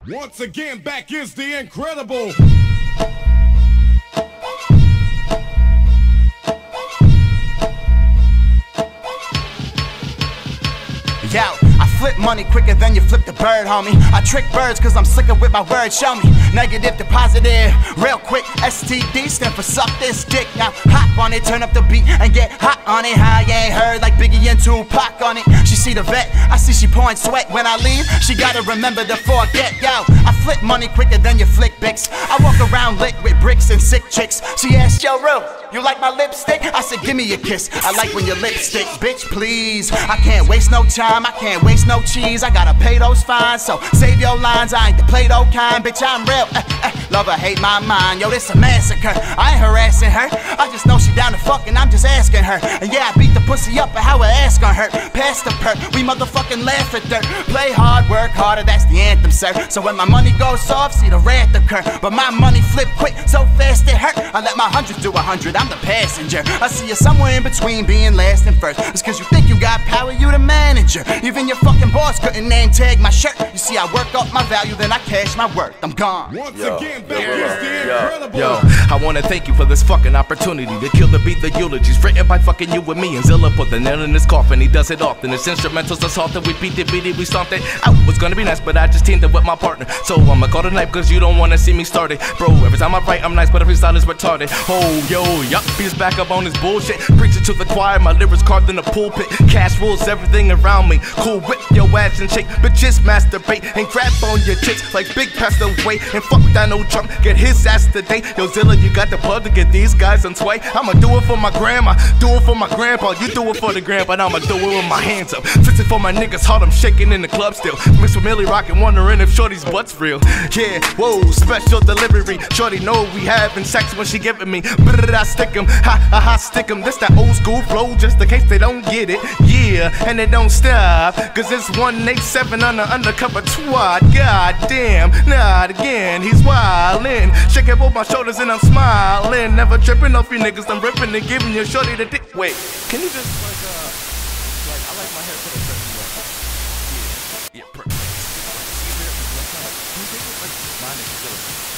Once again, back is the incredible. Yo, I flip money quicker than you flip the bird, homie. I trick birds cause I'm slicker with my words, show me. Negative to positive, real quick. STD stand for suck this dick. Now hop on it, turn up the beat and get hot on it. High ain't heard like Biggie and Tupac on it. She see the vet, I see she pouring sweat. When I leave, she gotta remember to forget. Yo, I flip money quicker than you flick Bix. I walk around lit with bricks and sick chicks. She asked, yo, Ru, you like my lipstick? I said, give me a kiss. I like when your lipstick, bitch, please. I can't waste no time, I can't waste no cheese. I gotta pay those fines, so save your lines. I ain't the Play-Doh kind, bitch, I'm real. Love her, hate my mind, yo, this a massacre. I ain't harassing her, I just know she down to fuck and I'm just asking her. And yeah, I beat the pussy up, but how her ass gon' hurt? Pass the perk, we motherfucking laugh at dirt. Play hard, work harder, that's the anthem, sir. So when my money goes soft, see the wrath occur. But my money flip quick, so fast it hurt. I let my hundreds do 100, I'm the passenger. I see you somewhere in between being last and first. It's cause you think you got power, you the manager. Even your fucking boss couldn't name tag my shirt. You see, I work up my value, then I cash my worth. I'm gone. Once again, back is the incredible. Yo, I wanna thank you for this fucking opportunity to kill the beat, the eulogies written by fucking you and me. And Zilla put the nail in his coffin, he does it often. His instrumentals assaulted, we beat it, we stomped it out. Was gonna be nice, but I just teamed it with my partner. So I'ma call it a night cause you don't wanna see me started. Bro, every time I write, I'm nice, but every style is retarded. Oh, yo, yup, he's back up on his bullshit. Preaching to the choir, my lyrics carved in the pulpit. Cash rules everything around me. Cool, whip your ass and shake, bitches masturbate and grab on your chicks like Big Pastor Way. And fuck Donald Trump, get his ass today. Yo, Zilla, you got the plug to get these guys on sway. I'ma do it for my grandma, do it for my grandpa. You do it for the gram, but I'ma do it with my hands up. Fix it for my niggas, heart I'm shaking in the club still. Mixed with Millie rockin', wondering if Shorty's butt's real. Yeah, whoa, special delivery. Shorty know we having sex when she giving me. But I stick 'em, ha, stick 'em. This that old school flow, just in case they don't get it. Yeah, and it don't stop, cause it's 187 on the undercover twat. God damn, not again, he's wildin'. Shaking both my shoulders and I'm smiling. Never tripping off you niggas, I'm ripping and giving you Shorty the dick. Wait, can you just like I like my hair put a certain way. Yeah, perfect. Can you take it like mine is